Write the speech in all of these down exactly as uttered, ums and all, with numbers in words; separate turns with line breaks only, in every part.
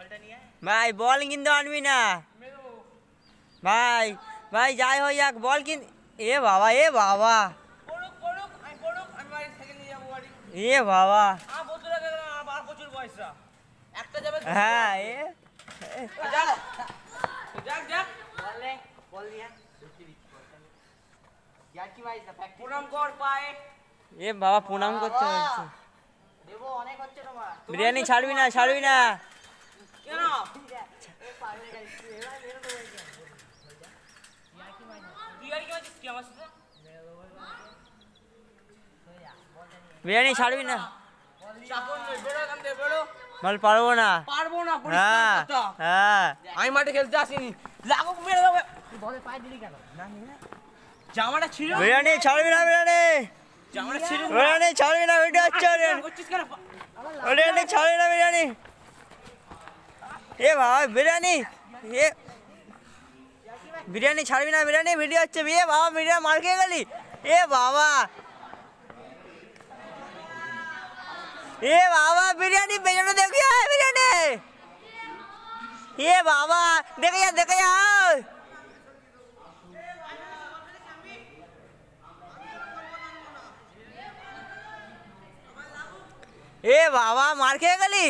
ভাই বল কিন্তু আনবি না ভাই ভাই যাই হই যাক বল কিন্তু এ বাবা এ বাবা এ বাবা হ্যাঁ এ এ বাবা প্রণাম করতে হচ্ছে বিরিয়ানি ছাড়বি না ছাড়বি না বিরিয়ানি ছাড়বি না বল পারবো না
পারবো না
হ্যাঁ হ্যাঁ
আমি মাঠে খেলতে আসিনি লাগুক মেরে দেবে বলে পায়ে দিলি কেন জামাটা ছিল
বিরিয়ানি ছাড়বি না বিরিয়ানি
জামাটা ছিল
বিরিয়ানি ছাড়বি না ভিডিও হচ্ছে বিরিয়ানি ছাড়বি না বিরিয়ানি এ বাবা বিরিয়ানি এ বিরিয়ানি ছাড়বি না বিরিয়ানি ভিডিও হচ্ছে এ বাবা বিরিয়ানি মার খেয়ে গেলি এ বাবা এ বাবা বিরিয়ানি বেজনো দেখি বিরিয়ানি এ বাবা দেখে যা দেখে যা এ বাবা মার খেয়ে গেলি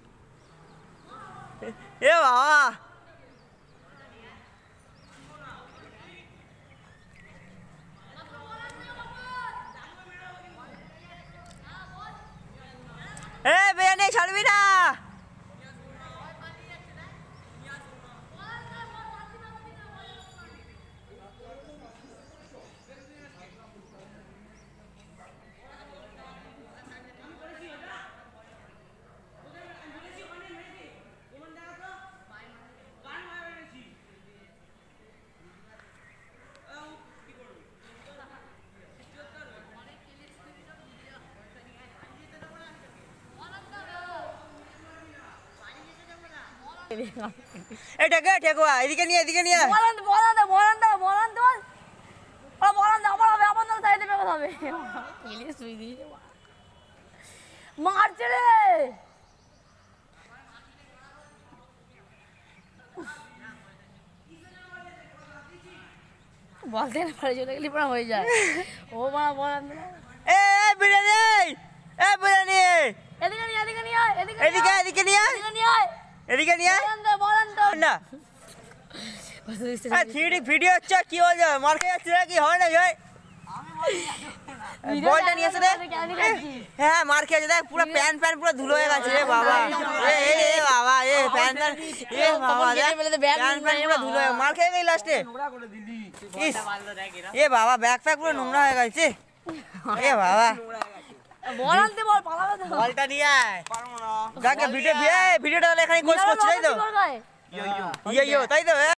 এ বাবা এ বিরিয়ানি ছাড়বি না এটা কে ঠেকুয়া এদিকে নিয়ে এদিকে নিয়ে
বলান বলান বলান বলান বল ও বলান আবার হবে আবার না সাইডে বের হবে ইলিশ সুই দি মারছে রে বলতে না পারে চলে গেলি পড়া হয়ে যায় ও মা বলান
এ বিরিয়ানি এ বিরিয়ানি
এদিকে নিয়ে এদিকে নিয়ে এদিকে
এদিকে এদিকে নিয়ে
এদিকে নিয়ে
এদিকে নিয়ে
বলান তো
না থ্রি ভিডিও হচ্ছে কি হয়ে যাবে মার খেয়ে যাচ্ছে কি হয় না ভাই বলটা নিয়ে এসে হ্যাঁ মার খেয়ে দেখ পুরো প্যান প্যান পুরো ধুলো হয়ে গেছে রে বাবা এ এ বাবা এ প্যান প্যান এ বাবা প্যান প্যান পুরো ধুলো হয়ে মার খেয়ে গেলি লাস্টে এ বাবা ব্যাগ প্যাক পুরো নোংরা হয়ে গেছে এ বাবা
বলান দে বল পালাবে তো
বলটা নিয়ে আয় পারবো না যাকে ভিডিও ভিডিওটা এখানে কোচ করছিস তাই তো ইয়ো ইয়ো তাই তো